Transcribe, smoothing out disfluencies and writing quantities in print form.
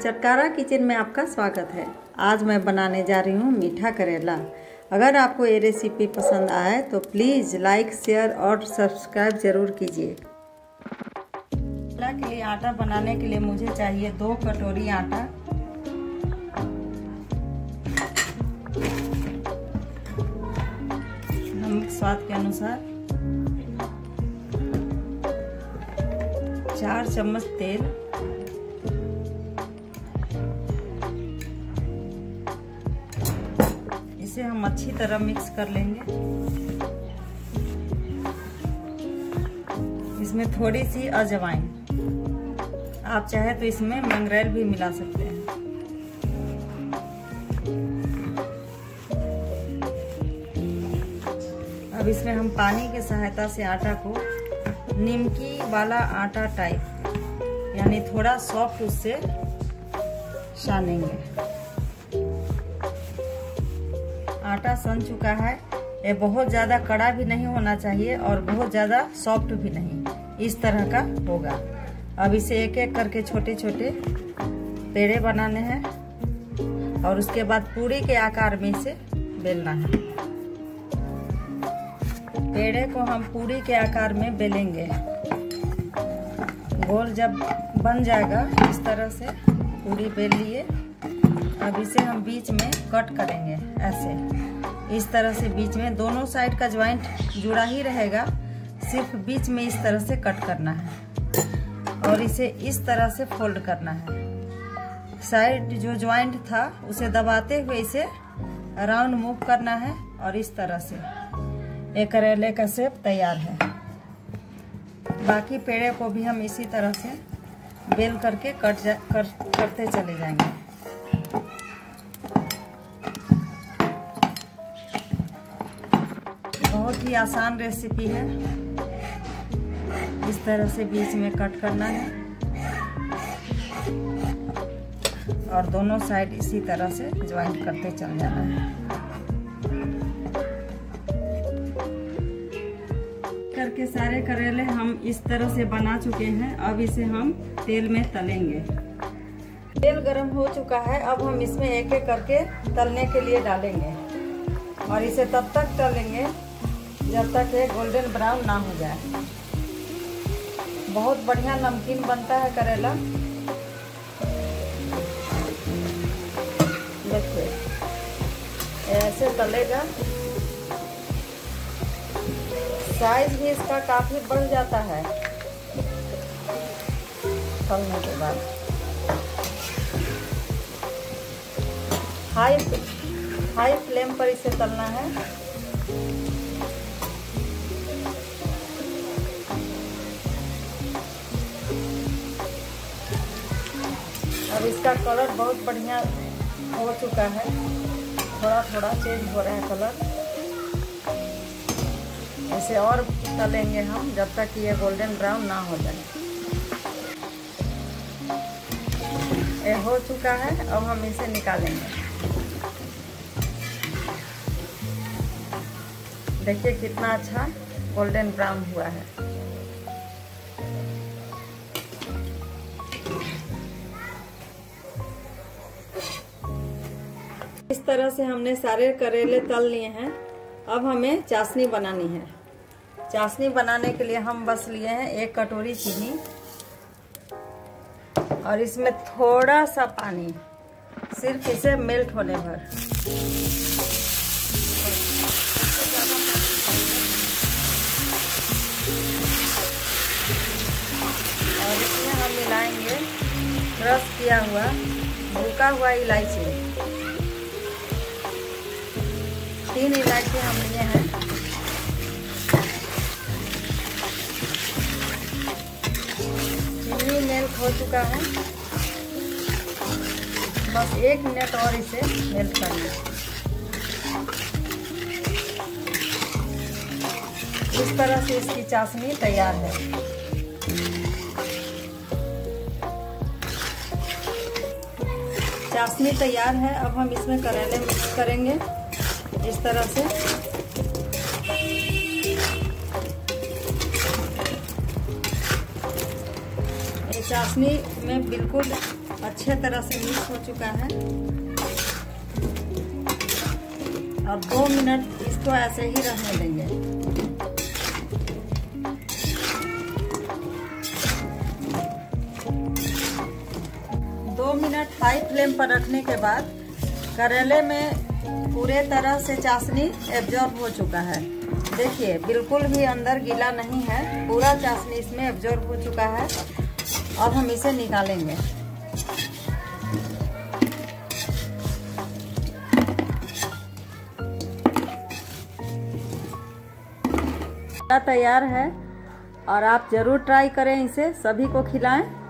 चटकारा kitchen में आपका स्वागत है। आज मैं बनाने जा रही हूँ मीठा करेला। अगर आपको ये रेसिपी पसंद आए तो प्लीज़ लाइक, शेयर और सब्सक्राइब ज़रूर कीजिए। करेला के लिए आटा बनाने के लिए मुझे चाहिए 2 कटोरी आटा, नमक स्वाद के अनुसार, 4 चम्मच तेल, इसे हम अच्छी तरह मिक्स कर लेंगे। इसमें थोड़ी सी अजवाइन, आप चाहे तो इसमें मंगरेल भी मिला सकते हैं। अब इसमें हम पानी की सहायता से आटा को निमकी वाला आटा टाइप यानी थोड़ा सॉफ्ट उससे सानेंगे। आटा सन चुका है। ये बहुत ज़्यादा कड़ा भी नहीं होना चाहिए और बहुत ज़्यादा सॉफ्ट भी नहीं, इस तरह का होगा। अब इसे एक एक करके छोटे छोटे पेड़े बनाने हैं और उसके बाद पूरी के आकार में इसे बेलना है। पेड़े को हम पूरी के आकार में बेलेंगे। गोल जब बन जाएगा इस तरह से पूरी बेल लिए। अब इसे हम बीच में कट करेंगे ऐसे, इस तरह से बीच में दोनों साइड का ज्वाइंट जुड़ा ही रहेगा, सिर्फ बीच में इस तरह से कट करना है और इसे इस तरह से फोल्ड करना है। साइड जो ज्वाइंट था उसे दबाते हुए इसे राउंड मूव करना है और इस तरह से एक करेले का शेप तैयार है। बाकी पेड़े को भी हम इसी तरह से बेल करके करते चले जाएंगे। बहुत ही आसान रेसिपी है। इस तरह से बीच में कट करना है और दोनों साइड इसी तरह से ज्वाइंट करते चल जाना है। करके सारे करेले हम इस तरह से बना चुके हैं। अब इसे हम तेल में तलेंगे। तेल गरम हो चुका है। अब हम इसमें एक एक करके तलने के लिए डालेंगे और इसे तब तक तलेंगे जब तक ये गोल्डन ब्राउन ना हो जाए। बहुत बढ़िया नमकीन बनता है करेला। देखिए ऐसे तलेगा। साइज भी इसका काफी बढ़ जाता है तलने के बाद। हाई फ्लेम पर इसे तलना है। अब इसका कलर बहुत बढ़िया हो चुका है, थोड़ा थोड़ा चेंज हो रहा है कलर। इसे और तलेंगे हम जब तक कि ये गोल्डन ब्राउन ना हो जाए। ये हो चुका है। अब हम इसे निकालेंगे। देखिए कितना अच्छा गोल्डन ब्राउन हुआ है। इस तरह से हमने सारे करेले तल लिए हैं। अब हमें चाशनी बनानी है। चाशनी बनाने के लिए हम बस लिए हैं 1 कटोरी चीनी और इसमें थोड़ा सा पानी, सिर्फ इसे मेल्ट होने भर। और इसमें हम मिलाएंगे क्रश किया हुआ भूका हुआ इलायची। 3 इलायची हम लिए हैं। चीनी मेल्ट हो चुका है। बस 1 मिनट और इसे मेल्ट कर लें। इस तरह से इसकी चाशनी तैयार है। चाशनी तैयार है। अब हम इसमें करेले मिक्स करेंगे इस तरह से। चाशनी में बिल्कुल अच्छे तरह से मिक्स हो चुका है और 2 मिनट इसको ऐसे ही रहने देंगे। 2 मिनट हाई फ्लेम पर रखने के बाद करेले में पूरे तरह से चाशनी एब्जॉर्ब हो चुका है। देखिए बिल्कुल भी अंदर गीला नहीं है, पूरा चाशनी इसमें एब्जॉर्ब हो चुका है और हम इसे निकालेंगे। तैयार है और आप जरूर ट्राई करें, इसे सभी को खिलाएं।